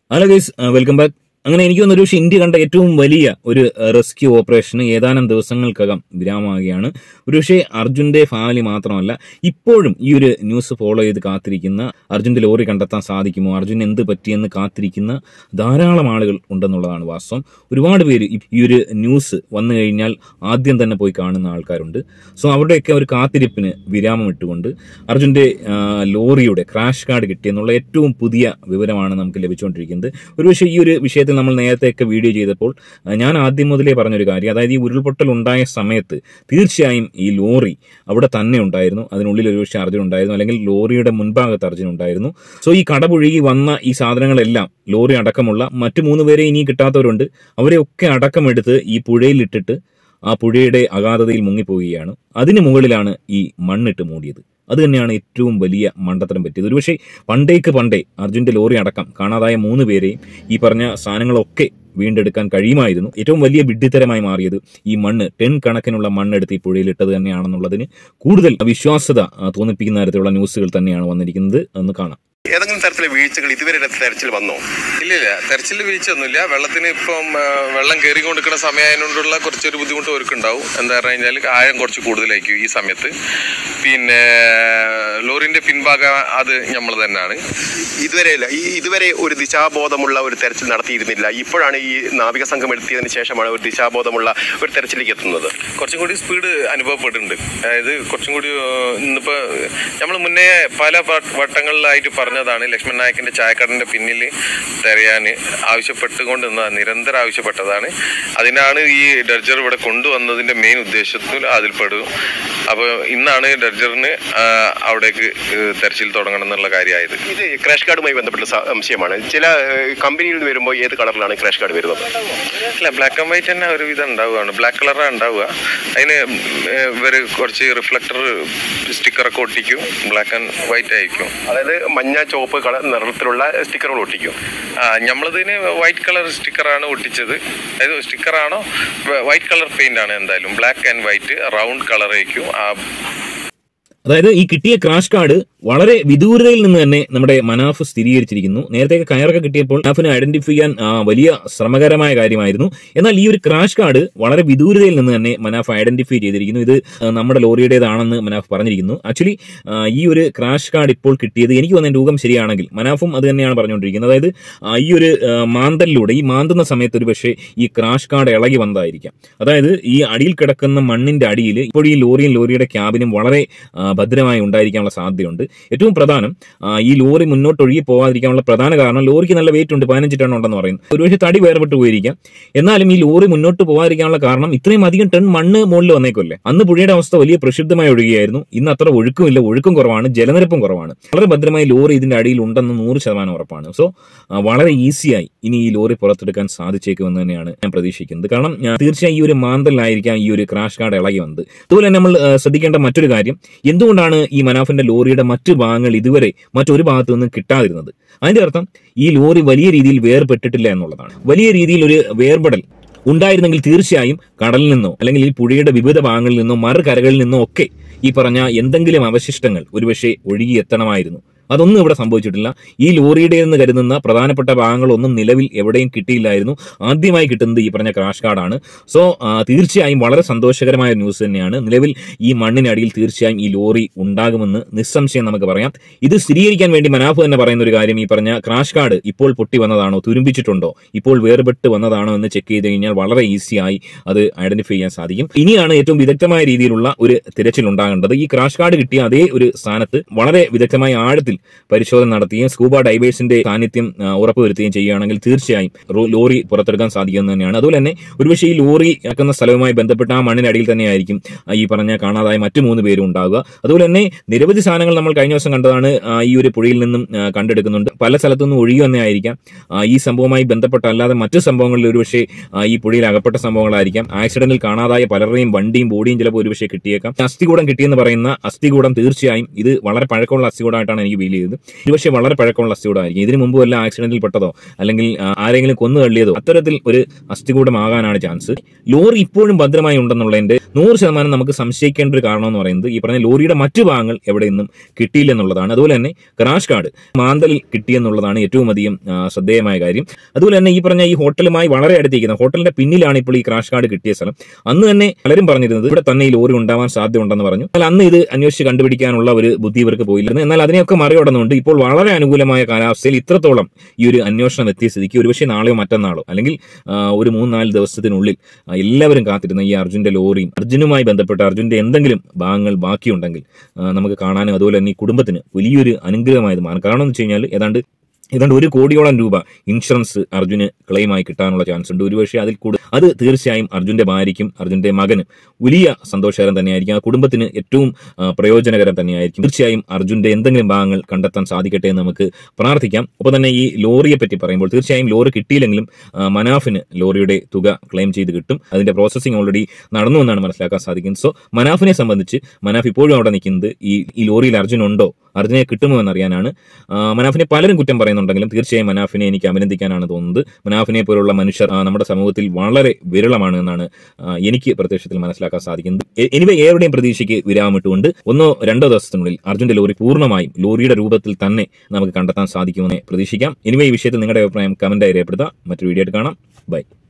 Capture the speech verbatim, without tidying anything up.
Hello guys, welcome back. അങ്ങനെ എനിക്ക് തോന്നുന്നു ഒരു പക്ഷേ ഇന്ത്യ കണ്ട ഏറ്റവും വലിയ ഒരു റെസ്ക്യൂ ഓപ്പറേഷന് ഏതാനും ദിവസങ്ങൾക്കകം വിരാമമാകുകയാണ്. ഒരുപക്ഷെ അർജുന്റെ ഫാമിലി മാത്രമല്ല, ഇപ്പോഴും ഈ ഒരു ന്യൂസ് ഫോളോ ചെയ്ത് കാത്തിരിക്കുന്ന, അർജുന്റെ ലോറി കണ്ടെത്താൻ സാധിക്കുമോ, അർജുൻ എന്ത് പറ്റിയെന്ന് കാത്തിരിക്കുന്ന ധാരാളം ആളുകൾ ഉണ്ടെന്നുള്ളതാണ് വാസ്തവം. ഒരുപാട് പേര് ഈ ഒരു ന്യൂസ് വന്നു കഴിഞ്ഞാൽ ആദ്യം തന്നെ പോയി കാണുന്ന ആൾക്കാരുണ്ട്. സോ അവരുടെയൊക്കെ ഒരു കാത്തിരിപ്പിന് വിരാമം ഇട്ടുകൊണ്ട് അർജുന്റെ ലോറിയുടെ ക്രാഷ് കാർഡ് കിട്ടിയെന്നുള്ള ഏറ്റവും പുതിയ വിവരമാണ് നമുക്ക് ലഭിച്ചുകൊണ്ടിരിക്കുന്നത്. ഒരുപക്ഷെ ഈ ഒരു വിഷയത്തിൽ നമ്മൾ നേരത്തെയൊക്കെ വീഡിയോ ചെയ്തപ്പോൾ ഞാൻ ആദ്യം മുതലേ പറഞ്ഞൊരു കാര്യം, അതായത് ഈ ഉരുൾപൊട്ടൽ ഉണ്ടായ സമയത്ത് തീർച്ചയായും ഈ ലോറി അവിടെ തന്നെ ഉണ്ടായിരുന്നു, അതിനുള്ളിൽ ഒരുപക്ഷെ അർജുൻ ഉണ്ടായിരുന്നു, അല്ലെങ്കിൽ ലോറിയുടെ മുൻഭാഗത്ത് അർജുൻ ഉണ്ടായിരുന്നു. സോ ഈ കടപുഴുകി വന്ന ഈ സാധനങ്ങളെല്ലാം ലോറി അടക്കമുള്ള മറ്റു മൂന്ന് പേരെ ഇനി കിട്ടാത്തവരുണ്ട്, അവരെയൊക്കെ അടക്കമെടുത്ത് ഈ പുഴയിലിട്ടിട്ട് ആ പുഴയുടെ അഗാധതയിൽ മുങ്ങിപ്പോവുകയാണ്. അതിന് മുകളിലാണ് ഈ മണ്ണിട്ട് മൂടിയത്. അത് തന്നെയാണ് ഏറ്റവും വലിയ മണ്ടത്തരം പറ്റിയത്. ഒരുപക്ഷെ പണ്ടേക്ക് പണ്ടേ അർജുന്റെ ലോറി അടക്കം കാണാതായ മൂന്ന് പേരെയും ഈ പറഞ്ഞ സാധനങ്ങളൊക്കെ വീണ്ടെടുക്കാൻ കഴിയുമായിരുന്നു. ഏറ്റവും വലിയ വിഡ്ഢിത്തരമായി മാറിയത് ഈ മണ്ണ്, ടെൻ കണക്കിനുള്ള മണ്ണെടുത്ത് ഈ പുഴയിലിട്ടത് തന്നെയാണെന്നുള്ളതിന് കൂടുതൽ വിശ്വാസ്യത തോന്നിപ്പിക്കുന്ന തരത്തിലുള്ള ന്യൂസുകൾ തന്നെയാണ് വന്നിരിക്കുന്നത് എന്ന് കാണാം. ഏതെങ്കിലും തരത്തിലെ വീഴ്ചകൾ ഇതുവരെ തെരച്ചിൽ വന്നോ? ഇല്ലില്ല, തെരച്ചിൽ വീഴ്ചയൊന്നുമില്ല. വെള്ളത്തിന് ഇപ്പം വെള്ളം കയറിക്കൊണ്ടിരിക്കുന്ന സമയമായതുകൊണ്ടുള്ള കുറച്ചൊരു ബുദ്ധിമുട്ട് അവർക്കുണ്ടാവും. എന്താ പറഞ്ഞു കഴിഞ്ഞാൽ ആഴം കുറച്ച് കൂടുതലായിരിക്കും ഈ സമയത്ത്. പിന്നെ ലോറിന്റെ പിൻഭാഗം അത് നമ്മൾ തന്നെയാണ്. ഇതുവരെ ഈ ഇതുവരെ ഒരു ദിശാബോധമുള്ള ഒരു തെരച്ചിൽ നടത്തിയിരുന്നില്ല. ഇപ്പോഴാണ് ഈ നാവിക സംഘം എത്തിയതിനു ശേഷമാണ് ഒരു ദിശാബോധമുള്ള ഒരു തെരച്ചിലേക്ക് എത്തുന്നത്. കുറച്ചും കൂടി സ്പീഡ് അനുഭവപ്പെടുന്നുണ്ട്. അതായത് കുറച്ചും കൂടി ഇന്നിപ്പോൾ നമ്മൾ മുന്നേ പല വട്ടങ്ങളിലായിട്ട് പറഞ്ഞതാണ്, ലക്ഷ്മൺ നായക്കിന്റെ ചായക്കടന്റെ പിന്നിൽ തെരയാൻ ആവശ്യപ്പെട്ടുകൊണ്ട് നിരന്തരം ആവശ്യപ്പെട്ടതാണ്. അതിനാണ് ഈ ഡർജർ ഇവിടെ കൊണ്ടുവന്നതിന്റെ മെയിൻ ഉദ്ദേശത്തിൽ അതിൽപ്പെടും. അപ്പോൾ ഇന്നാണ് ഡർജറിന് അവിടേക്ക് തെരച്ചിൽ തുടങ്ങണം എന്നുള്ള കാര്യമായത്. ഇത് ക്രാഷ് കാർഡുമായി ബന്ധപ്പെട്ട സംശയമാണ്. ചില കമ്പനിയിൽ നിന്ന് വരുമ്പോൾ ഏത് കളറിലാണ് ക്രാഷ് കാർഡ് വരുന്നത്? അല്ല, ബ്ലാക്ക് ആൻഡ് വൈറ്റ് തന്നെ ഒരു വിധം ഉണ്ടാവുകയാണ്. ബ്ലാക്ക് കളറാണ് ഉണ്ടാവുക. അതിന് ഇവർ കുറച്ച് റിഫ്ലക്ടർ സ്റ്റിക്കറൊക്കെ ഒട്ടിക്കും. ബ്ലാക്ക് ആൻഡ് വൈറ്റ് ആയിരിക്കും. അതായത് മഞ്ഞ ചുവപ്പ് കളർ നിറത്തിലുള്ള സ്റ്റിക്കറുകൾ ഒട്ടിക്കും. ആ നമ്മളതിന് വൈറ്റ് കളർ സ്റ്റിക്കറാണ് ഒട്ടിച്ചത്. അതായത് സ്റ്റിക്കറാണോ വൈറ്റ് കളർ പെയിന്റ് ആണ്. എന്തായാലും black and white round colour ആയിരിക്കും. ആ അതായത് ഈ കിട്ടിയ ക്രാഷ് കാർഡ് വളരെ വിദൂരതയിൽ നിന്ന് തന്നെ നമ്മുടെ മനാഫ് സ്ഥിരീകരിച്ചിരിക്കുന്നു. നേരത്തെ കയറൊക്കെ കിട്ടിയപ്പോൾ മനാഫിനെ ഐഡന്റിഫൈ ചെയ്യാൻ വലിയ ശ്രമകരമായ കാര്യമായിരുന്നു. എന്നാൽ ഈ ഒരു ക്രാഷ് കാർഡ് വളരെ വിദൂരതയിൽ നിന്ന് തന്നെ മനാഫ് ഐഡന്റിഫൈ ചെയ്തിരിക്കുന്നു. ഇത് നമ്മുടെ ലോറിയുടേതാണെന്ന് മനാഫ് പറഞ്ഞിരിക്കുന്നു. ആക്ച്വലി ഈ ഒരു ക്രാഷ് കാർഡ് ഇപ്പോൾ കിട്ടിയത്, എനിക്ക് തോന്നുന്ന രൂപം ശരിയാണെങ്കിൽ മനാഫും അത് തന്നെയാണ് പറഞ്ഞുകൊണ്ടിരിക്കുന്നത്. അതായത് ഈ ഒരു മാന്തലിലൂടെ, ഈ മാന്തുന്ന സമയത്ത് ഒരു പക്ഷേ ഈ ക്രാഷ് കാർഡ് ഇളകി വന്നതായിരിക്കാം. അതായത് ഈ അടിയിൽ കിടക്കുന്ന മണ്ണിന്റെ അടിയിൽ ഇപ്പോൾ ഈ ലോറിയും ലോറിയുടെ ക്യാബിനും വളരെ ഭദ്രമായി ഉണ്ടായിരിക്കാനുള്ള സാധ്യതയുണ്ട്. ഏറ്റവും പ്രധാനം, ഈ ലോറി മുന്നോട്ട് ഒഴുകി പോകാതിരിക്കാനുള്ള പ്രധാന കാരണം ലോറിക്ക് നല്ല വെയിറ്റ് ഉണ്ട്, പതിനഞ്ച് ടൺ ഉണ്ടെന്ന് പറയുന്നത്. ഒരുപക്ഷെ തടി വേർപെട്ട് പോയിരിക്കാം. എന്നാലും ഈ ലോറി മുന്നോട്ട് പോകാതിരിക്കാനുള്ള കാരണം ഇത്രയും അധികം ടൺ മണ്ണ് മുകളിൽ വന്നേക്കല്ലേ. അന്ന് പുഴയുടെ അവസ്ഥ വലിയ പ്രക്ഷുബ്ധമായി ഒഴുകിയായിരുന്നു. ഇന്ന് അത്ര ഒഴുക്കുമില്ല, ഒഴുക്കും കുറവാണ്, ജലനിരപ്പും കുറവാണ്. വളരെ ഭദ്രമായി ലോറി ഇതിന്റെ അടിയിൽ ഉണ്ടെന്ന് നൂറ് ശതമാനം ഉറപ്പാണ്. സോ വളരെ ഈസിയായി ഇനി ഈ ലോറി പുറത്തെടുക്കാൻ സാധിച്ചേക്കുമെന്ന് തന്നെയാണ് ഞാൻ പ്രതീക്ഷിക്കുന്നത്. കാരണം തീർച്ചയായും ഈ ഒരു മാന്തലിലായിരിക്കാം ഈ ഒരു ക്രാഷ് കാർഡ് ഇളകി വന്നത്. അതുപോലെ തന്നെ നമ്മൾ ശ്രദ്ധിക്കേണ്ട മറ്റൊരു കാര്യം, എന്തുകൊണ്ടാണ് ഈ മനാഫിന്റെ ലോറിയുടെ മറ്റു ഭാഗങ്ങൾ ഇതുവരെ മറ്റൊരു ഭാഗത്തു നിന്ന് കിട്ടാതിരുന്നത്? അതിന്റെ അർത്ഥം ഈ ലോറി വലിയ രീതിയിൽ വേർപെട്ടിട്ടില്ല എന്നുള്ളതാണ്. വലിയ രീതിയിൽ ഒരു വേർപെടൽ ഉണ്ടായിരുന്നെങ്കിൽ തീർച്ചയായും കടലിൽ നിന്നോ അല്ലെങ്കിൽ ഈ പുഴയുടെ വിവിധ ഭാഗങ്ങളിൽ നിന്നോ മറുകരകളിൽ നിന്നോ ഒക്കെ ഈ പറഞ്ഞ എന്തെങ്കിലും അവശിഷ്ടങ്ങൾ ഒരുപക്ഷെ ഒഴുകിയെത്തണമായിരുന്നു. അതൊന്നും ഇവിടെ സംഭവിച്ചിട്ടില്ല. ഈ ലോറിയുടെ എന്ന് കരുതുന്ന പ്രധാനപ്പെട്ട ഭാഗങ്ങളൊന്നും നിലവിൽ എവിടെയും കിട്ടിയില്ലായിരുന്നു. ആദ്യമായി കിട്ടുന്നത് ഈ പറഞ്ഞ ക്രാഷ് കാർഡാണ്. സോ തീർച്ചയായും വളരെ സന്തോഷകരമായ ന്യൂസ് തന്നെയാണ്. നിലവിൽ ഈ മണ്ണിനടിയിൽ തീർച്ചയായും ഈ ലോറി ഉണ്ടാകുമെന്ന് നിസ്സംശയം നമുക്ക് പറയാം. ഇത് സ്ഥിരീകരിക്കാൻ വേണ്ടി മനാഫ് തന്നെ പറയുന്ന ഒരു കാര്യം, ഈ പറഞ്ഞ ക്രാഷ് കാർഡ് ഇപ്പോൾ പൊട്ടി വന്നതാണോ, തുരുമ്പിച്ചിട്ടുണ്ടോ, ഇപ്പോൾ വേർപെട്ട് വന്നതാണോ എന്ന് ചെക്ക് ചെയ്ത് കഴിഞ്ഞാൽ വളരെ ഈസിയായി അത് ഐഡന്റിഫൈ ചെയ്യാൻ സാധിക്കും. ഇനിയാണ് ഏറ്റവും വിദഗ്ധമായ രീതിയിലുള്ള ഒരു തിരച്ചിൽ ഉണ്ടാകേണ്ടത്. ഈ ക്രാഷ് കാർഡ് കിട്ടിയ അതേ ഒരു സ്ഥാനത്ത് വളരെ വിദഗ്ധമായ ആഴത്തിൽ പരിശോധന നടത്തുകയും സ്കൂബ ഡൈവേഴ്സിന്റെ സാന്നിധ്യം ഉറപ്പുവരുത്തുകയും ചെയ്യുകയാണെങ്കിൽ തീർച്ചയായും ലോറി പുറത്തെടുക്കാൻ സാധിക്കുന്നത് തന്നെയാണ്. അതുപോലെ തന്നെ ഒരുപക്ഷെ ഈ ലോറി ഇറക്കുന്ന സ്ഥലവുമായി ബന്ധപ്പെട്ട ആ മണ്ണിനടിയിൽ തന്നെയായിരിക്കും ഈ പറഞ്ഞ കാണാതായ മറ്റു മൂന്ന് പേരും ഉണ്ടാവുക. അതുപോലെ തന്നെ നിരവധി സാധനങ്ങൾ നമ്മൾ കഴിഞ്ഞ ദിവസം കണ്ടതാണ് ഈ ഒരു പുഴയിൽ നിന്നും കണ്ടെടുക്കുന്നുണ്ട്. പല സ്ഥലത്തുനിന്നും ഒഴുകി വന്നതായിരിക്കാം. ഈ സംഭവവുമായി ബന്ധപ്പെട്ടല്ലാതെ മറ്റു സംഭവങ്ങളിൽ ഒരുപക്ഷെ ഈ പുഴയിൽ അകപ്പെട്ട സംഭവങ്ങളായിരിക്കാം. ആക്സിഡന്റിൽ കാണാതായ പലരുടെയും വണ്ടിയും ബോഡിയും ചിലപ്പോൾ ഒരുപക്ഷെ കിട്ടിയേക്കാം. അസ്ഥികൂടം കിട്ടിയെന്ന് പറയുന്ന അസ്ഥികൂടം തീർച്ചയായും ഇത് വളരെ പഴക്കമുള്ള അസ്ഥികൂടമായിട്ടാണ് എനിക്ക് ഫീൽ ചെയ്തത്. ഒരുപക്ഷെ വളരെ പഴക്കമുള്ള അസ്ഥികൂടമായിരിക്കും. ഇതിനു മുമ്പ് വല്ല ആക്സിഡന്റിൽ പെട്ടതോ അല്ലെങ്കിൽ ആരെങ്കിലും കൊന്നു തള്ളിയതോ അത്തരത്തിൽ ഒരു അസ്ഥികൂടമാകാനാണ് ചാൻസ്. ലോറി ഇപ്പോഴും ഭദ്രമായി ഉണ്ടെന്നുള്ളതിന്റെ നൂറ് ശതമാനം നമുക്ക് സംശയിക്കേണ്ട ഒരു കാരണം എന്ന് പറയുന്നത് ഈ പറഞ്ഞ ലോറിയുടെ മറ്റു ഭാഗങ്ങൾ എവിടെ നിന്നും കിട്ടിയില്ലെന്നുള്ളതാണ്. അതുപോലെ തന്നെ ക്രാഷ് കാർഡ് മാന്തലിൽ കിട്ടിയെന്നുള്ളതാണ് ഏറ്റവും അധികം ശ്രദ്ധേയമായ കാര്യം. അതുപോലെ തന്നെ ഈ പറഞ്ഞ ഈ ഹോട്ടലുമായി വളരെ അടുത്തിരിക്കുന്ന ഹോട്ടലിന്റെ പിന്നിലാണ് ഇപ്പോൾ ഈ ക്രാഷ് കാർഡ് കിട്ടിയ സ്ഥലം. അന്ന് തന്നെ പലരും പറഞ്ഞിരുന്നത് ഇവിടെ തന്നെ ഈ ലോറി ഉണ്ടാവാൻ സാധ്യതയുണ്ടെന്ന് പറഞ്ഞു. എന്നാൽ അന്ന് ഇത് അന്വേഷിച്ച് കണ്ടുപിടിക്കാനുള്ള ഒരു ബുദ്ധി ഇവർക്ക് പോയില്ലായിരുന്നു. എന്നാൽ അതിനെയൊക്കെ മറികടന്നുകൊണ്ട് ഇപ്പോൾ വളരെ അനുകൂലമായ കാലാവസ്ഥയിൽ ഇത്രത്തോളം ഈ ഒരു അന്വേഷണം എത്തിയ സ്ഥിതിക്ക് ഒരുപക്ഷെ നാളെയോ മറ്റന്നാളോ അല്ലെങ്കിൽ ഒരു മൂന്ന് നാല് ദിവസത്തിനുള്ളിൽ എല്ലാവരും കാത്തിരുന്ന ഈ അർജുന്റെ ലോറിയും അർജുനുമായി ബന്ധപ്പെട്ട അർജുന്റെ എന്തെങ്കിലും ഭാഗങ്ങൾ ബാക്കിയുണ്ടെങ്കിൽ നമുക്ക് കാണാനും അതുപോലെ തന്നെ ഈ കുടുംബത്തിന് വലിയൊരു അനുഗ്രഹമായത് മാറും. കാരണം എന്ന് വെച്ച് കഴിഞ്ഞാൽ ഏതാണ്ട് ഏതാണ്ട് ഒരു കോടിയോളം രൂപ ഇൻഷുറൻസ് അർജുന് ക്ലെയിമായി കിട്ടാനുള്ള ചാൻസ് ഉണ്ട്. ഒരുപക്ഷെ അതിൽ കൂടുതൽ അത് തീർച്ചയായും അർജുന്റെ ഭാര്യയ്ക്കും അർജുന്റെ മകനും വലിയ സന്തോഷകരം തന്നെയായിരിക്കും. ആ കുടുംബത്തിന് ഏറ്റവും പ്രയോജനകരം തന്നെയായിരിക്കും. തീർച്ചയായും അർജുന്റെ എന്തെങ്കിലും ഭാഗങ്ങൾ കണ്ടെത്താൻ സാധിക്കട്ടെ എന്ന് നമുക്ക് പ്രാർത്ഥിക്കാം. ഒപ്പം തന്നെ ഈ ലോറിയെ പറ്റി പറയുമ്പോൾ തീർച്ചയായും ലോറി കിട്ടിയില്ലെങ്കിലും മനാഫിന് ലോറിയുടെ തുക ക്ലെയിം ചെയ്ത് കിട്ടും. അതിന്റെ പ്രോസസ്സിംഗ് ഓൾറെഡി നടന്നു എന്നാണ് മനസ്സിലാക്കാൻ സാധിക്കുന്നത്. സോ മനാഫിനെ സംബന്ധിച്ച് മനാഫ് ഇപ്പോഴും അവിടെ നിൽക്കുന്നത് ഈ ഈ ലോറിയിൽ അർജുനുണ്ടോ, അർജുനെ കിട്ടുമോ എന്നറിയാനാണ്. മനാഫിനെ പലരും കുറ്റം പറയുന്നുണ്ടെങ്കിലും തീർച്ചയായും മനാഫിനെ എനിക്ക് അഭിനന്ദിക്കാനാണ് തോന്നുന്നത്. മനാഫിനെ പോലുള്ള മനുഷ്യർ നമ്മുടെ സമൂഹത്തിൽ വളരെ വിരളമാണ് എന്നാണ് എനിക്ക് പ്രത്യക്ഷത്തിൽ മനസ്സിലാക്കാൻ സാധിക്കുന്നത്. എനിവേ ഏവരുടെയും പ്രതീക്ഷയ്ക്ക് വിരാമിട്ടുകൊണ്ട് ഒന്നോ രണ്ടോ ദിവസത്തിനുള്ളിൽ അർജുന്റെ ലോറി പൂർണ്ണമായും ലോറിയുടെ രൂപത്തിൽ തന്നെ നമുക്ക് കണ്ടെത്താൻ സാധിക്കുമെന്ന് പ്രതീക്ഷിക്കാം. എനിവേ ഈ വിഷയത്തിൽ നിങ്ങളുടെ അഭിപ്രായം കമന്റായി രേഖപ്പെടുത്തുക. മറ്റൊരു വീഡിയോ ആയിട്ട് കാണാം. ബൈ.